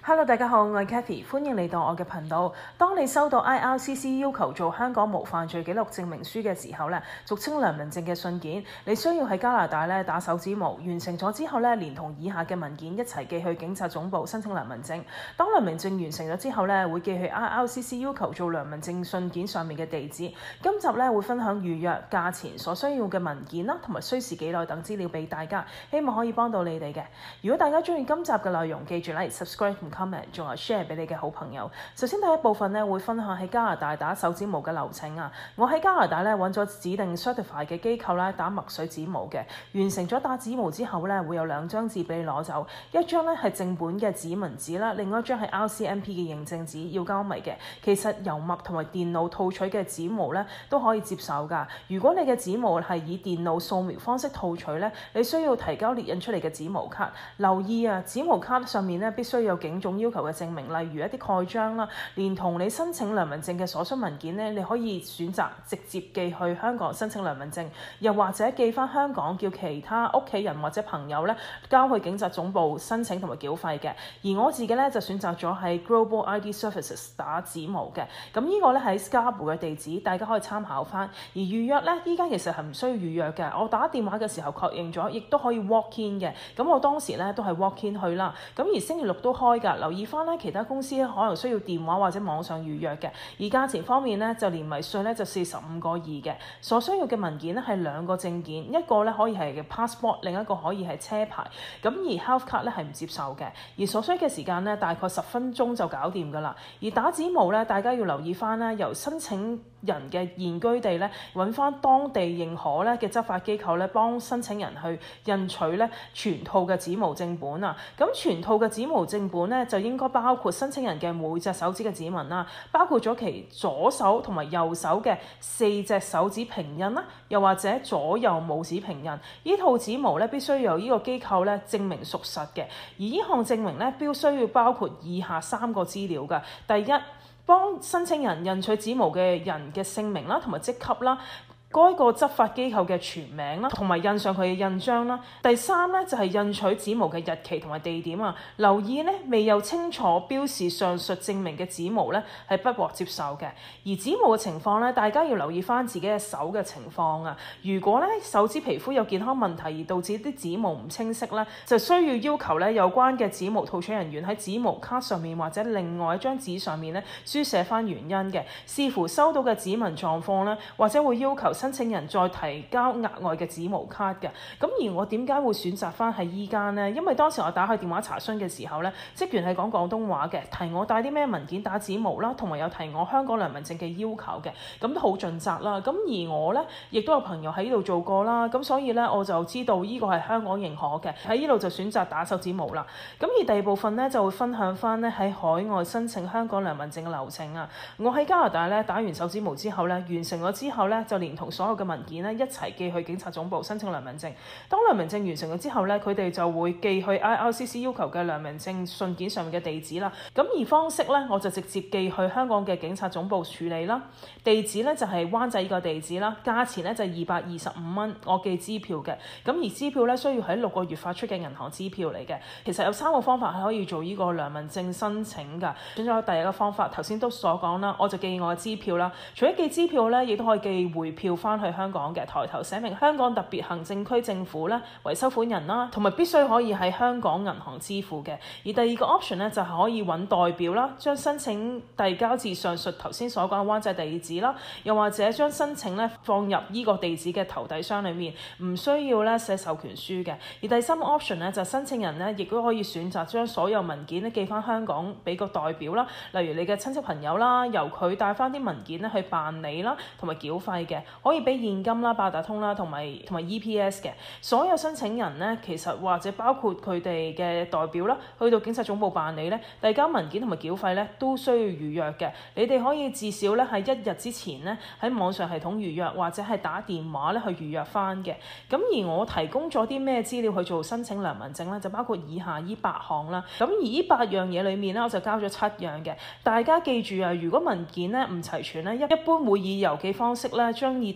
Hello， 大家好，我係 Kathy， 歡迎嚟到我嘅頻道。當你收到 IRCC 要求做香港無犯罪記錄證明書嘅時候咧，俗稱良民證嘅信件，你需要喺加拿大咧打手指模，完成咗之後咧，連同以下嘅文件一齊寄去警察總部申請良民證。當良民證完成咗之後咧，會寄去 IRCC 要求做良民證信件上面嘅地址。今集咧會分享預約、價錢、所需要嘅文件啦，同埋需時幾耐等資料俾大家，希望可以幫到你哋嘅。如果大家中意今集嘅內容，記住like、subscribe 同comment，仲有 share 俾你嘅好朋友。首先第一部分咧會分享喺加拿大打手指模嘅流程啊。我喺加拿大咧揾咗指定 certify 嘅機構咧打墨水指模嘅，完成咗打指模之後咧會有2張紙俾你攞走，一張咧係正本嘅指紋紙啦，另外一張係 RCMP 嘅認證紙，要交咪嘅。其實油墨同埋電腦套取嘅指模咧都可以接受㗎。如果你嘅指模係以電腦掃描方式套取咧，你需要提交列印出嚟嘅指模卡。留意啊，指模卡上面咧必須有幾種要求嘅證明，例如一啲蓋章啦，連同你申請良民證嘅所需文件咧，你可以選擇直接寄去香港申請良民證，又或者寄翻香港叫其他屋企人或者朋友咧交去警察總部申請同埋繳費嘅。而我自己咧就選擇咗喺 Global ID Services 打指模嘅，咁呢個咧喺 Scarborough 嘅地址，大家可以參考翻。而預約咧，依家其實係唔需要預約嘅，我打電話嘅時候確認咗，亦都可以 walk in 嘅。咁我當時咧都係 walk in 去啦。咁而星期六都開㗎，留意翻咧其他公司可能需要電話或者網上預約嘅。而價錢方面咧就連埋稅咧就45個2嘅。所需要嘅文件咧係2個證件，一個咧可以係嘅 passport， 另一個可以係車牌。咁而 health card 咧係唔接受嘅。而所需嘅時間咧大概10分鐘就搞掂㗎啦。而打指模咧，大家要留意翻咧，由申請人嘅現居地咧揾翻當地認可咧嘅執法機構咧幫申請人去印取咧全套嘅指模正本啊。咁全套嘅指模正本咧就應該包括申請人嘅每隻手指嘅指紋啦，包括咗其左手同埋右手嘅4隻手指平印啦，又或者左右拇指平印。呢套指模咧必須由呢個機構咧證明屬實嘅。而呢項證明咧必須要包括以下3個資料㗎。第一，幫申請人印取指模嘅人嘅姓名啦，同埋職級啦，該個執法機構嘅全名啦，同埋印上佢嘅印章啦。第3咧就係印取指模嘅日期同埋地點啊。留意咧未有清楚標示上述證明嘅指模咧係不獲接受嘅。而指模嘅情況咧，大家要留意翻自己嘅手嘅情況啊。如果咧手指皮膚有健康問題而導致啲指模唔清晰咧，就需要求咧有關嘅指模套取人員喺指模卡上面或者另外一張紙上面咧書寫翻原因嘅。視乎收到嘅指紋狀況咧，或者會要求申請人再提交額外嘅指模卡嘅。咁而我點解會選擇翻喺依間呢？因為當時我打去電話查詢嘅時候咧，職員係講廣東話嘅，提我帶啲咩文件打指模啦，同埋有提我香港良民證嘅要求嘅，咁都好盡責啦。咁而我咧亦都有朋友喺呢度做過啦，咁所以咧我就知道呢個係香港認可嘅，喺呢度就選擇打手指模啦。咁而第二部分咧就會分享翻咧喺海外申請香港良民證嘅流程啊。我喺加拿大咧打完手指模之後咧，完成咗之後咧就連同所有嘅文件咧一齊寄去警察總部申請良民證。當良民證完成咗之後咧，佢哋就會寄去 IRCC 要求嘅良民證信件上面嘅地址啦。咁而方式咧，我就直接寄去香港嘅警察總部處理啦。地址咧就係灣仔呢個地址啦。價錢咧就225蚊，我寄支票嘅。咁而支票咧需要喺6個月發出嘅銀行支票嚟嘅。其實有3個方法係可以做呢個良民證申請㗎。選咗第一個方法，頭先都所講啦，我就寄我嘅支票啦。除咗寄支票咧，亦都可以寄回票翻去香港嘅，抬頭寫明香港特別行政區政府咧為收款人啦，同埋必須可以喺香港銀行支付嘅。而第二個 option 咧就係可以揾代表啦，將申請遞交至上述頭先所講嘅灣仔地址啦，又或者將申請咧放入呢個地址嘅投遞箱裡面，唔需要咧寫授權書嘅。而第三個 option 咧就申請人咧亦都可以選擇將所有文件咧寄翻香港俾個代表啦，例如你嘅親戚朋友啦，由佢帶翻啲文件咧去辦理啦，同埋繳費嘅，可以俾現金啦、八達通啦，同埋 EPS 嘅。所有申請人咧，其實或者包括佢哋嘅代表啦，去到警察總部辦理咧，遞交文件同埋繳費咧，都需要預約嘅。你哋可以至少咧喺1日之前咧喺網上系統預約，或者係打電話咧去預約翻嘅。咁而我提供咗啲咩資料去做申請良民證咧，就包括以下呢8項啦。咁而呢8樣嘢裡面咧，我就交咗7樣嘅。大家記住啊，如果文件咧唔齊全咧，一般會以郵寄方式咧將已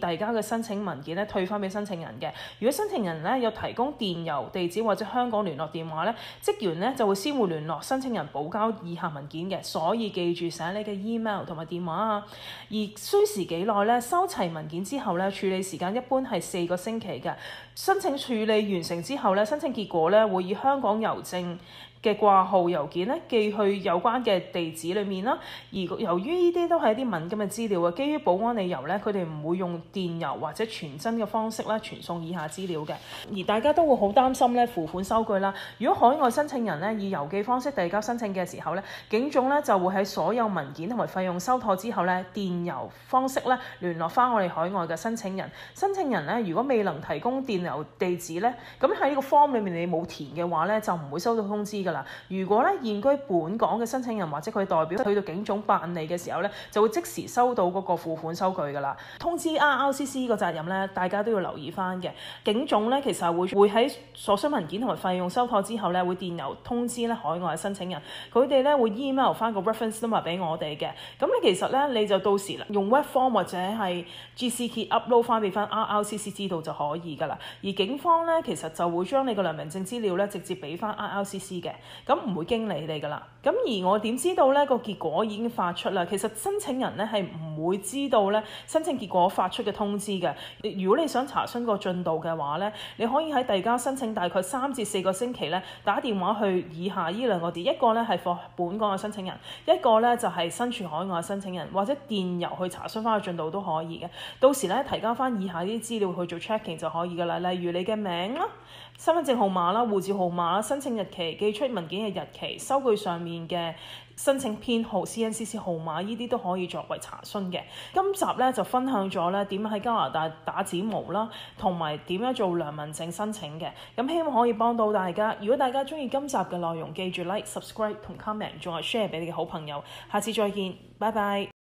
遞交嘅申請文件咧退翻俾申請人嘅。如果申請人咧有提供電郵地址或者香港聯絡電話咧，職員咧就會先會聯絡申請人補交以下文件嘅。所以記住寫你嘅 email 同埋電話啊。而需時幾耐咧？收齊文件之後咧，處理時間一般係4個星期嘅。申請處理完成之後咧，申請結果咧會以香港郵政嘅掛號郵件咧寄去有關嘅地址裏面啦。而由於呢啲都係一啲敏感嘅資料啊，基於保安理由咧，佢哋唔會用電郵或者傳真嘅方式咧傳送以下資料嘅。而大家都會好擔心咧付款收據啦。如果海外申請人咧以郵寄方式遞交申請嘅時候咧，警總咧就會喺所有文件同埋費用收妥之後咧，電郵方式咧聯絡翻我哋海外嘅申請人。申請人咧如果未能提供電郵地址咧，咁喺呢個 form 裏面你冇填嘅話咧，就唔會收到通知㗎。如果咧現居本港嘅申請人或者佢代表去到警總辦理嘅時候咧，就會即時收到嗰個付款收據㗎啦。通知 RRCC 呢個責任咧，大家都要留意翻嘅。警總咧其實會喺所需文件同埋費用收妥之後咧，會電郵通知咧海外嘅申請人，佢哋咧會 email 翻個 reference number 俾我哋嘅。咁你其實咧你就到時用 web form 或者係 GCK upload 翻俾翻 RRCC 知道就可以㗎啦。而警方咧其實就會將你個良民證資料咧直接俾翻 RRCC 嘅。咁唔會經你哋㗎啦。咁而我點知道呢個結果已經發出啦？其實申請人咧係唔會知道咧申請結果發出嘅通知嘅。如果你想查詢個進度嘅話咧，你可以喺遞交申請大概3至4個星期咧打電話去以下呢2個字，一個咧係for本港嘅申請人，一個咧就係身處海外嘅申請人，或者電郵去查詢翻個進度都可以嘅。到時咧提交翻以下啲資料去做 checking 就可以㗎啦。例如你嘅名啦、身份證號碼啦、護照號碼啦、申請日期、寄出文件嘅日期、收據上面嘅申請編號 CNCC 號碼，呢啲都可以作為查詢嘅。今集咧就分享咗咧點樣喺加拿大打指模啦，同埋點樣做良民證申請嘅。咁希望可以幫到大家。如果大家中意今集嘅內容，記住 like、subscribe 同 comment， 仲係 share 俾你嘅好朋友。下次再見，拜拜。